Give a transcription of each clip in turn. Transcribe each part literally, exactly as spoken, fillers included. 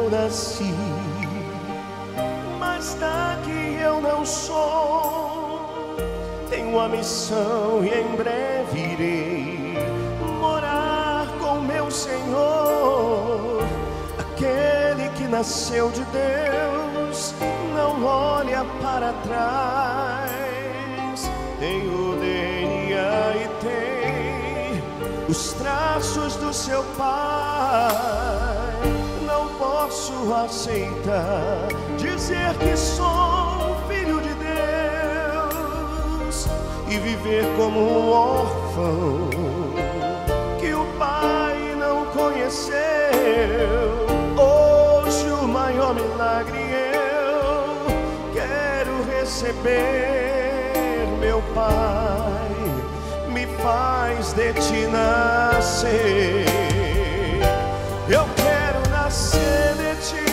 eu nasci, mas daqui eu não sou. Tenho a missão e em breve irei morar com meu Senhor. Aquele que nasceu de Deus não olha para trás. Tem o D N A e tem os traços do seu pai. Não posso aceitar dizer que sou filho de Deus e viver como um órfão que o pai não conheceu. Hoje o maior milagre eu quero receber. Meu Pai, me faz de ti nascer. Eu quero nascer de ti,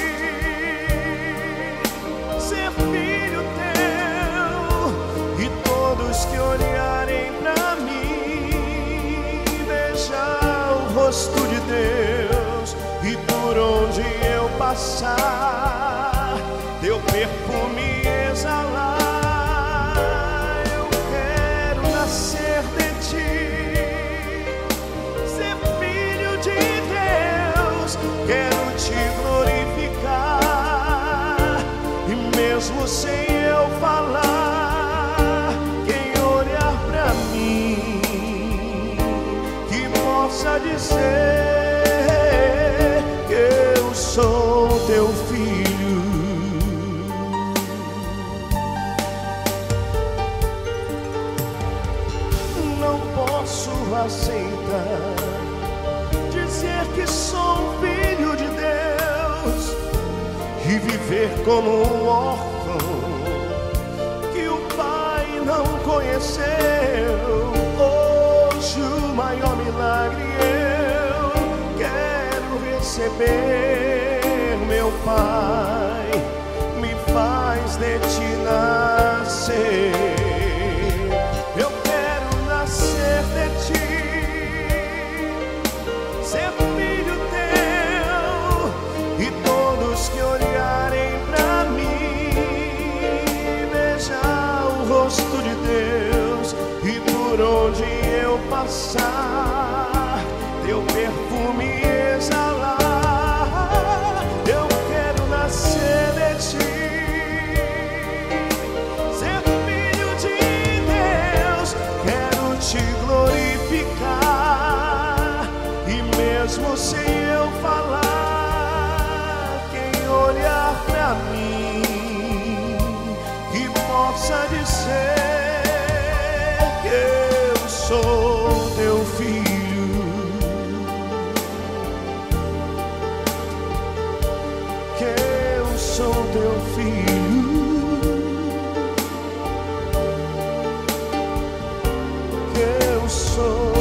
ser filho teu, e todos que olharem pra mim beijar o rosto de Deus, e por onde eu passar teu perfume exalar. Eu quero nascer de ti, ser filho de Deus, quero te glorificar, e mesmo sem eu falar, quem olhar pra mim que possa dizer que eu sou teu filho. Não posso aceitar dizer que sou filho de Deus e viver como um órfão que o pai não conheceu. Hoje o maior milagre eu quero receber. Meu Pai, me faz de ti nascer. Eu quero nascer de ti, ser filho teu, e todos que olharem pra mim beijar o rosto de Deus, e por onde eu passar teu perfume exalar. Eu quero nascer de ti, ser filho de Deus, quero te glorificar, e mesmo sem eu falar, quem olhar pra mim que possa dizer que eu sou teu filho. Que eu sou teu filho. Que eu sou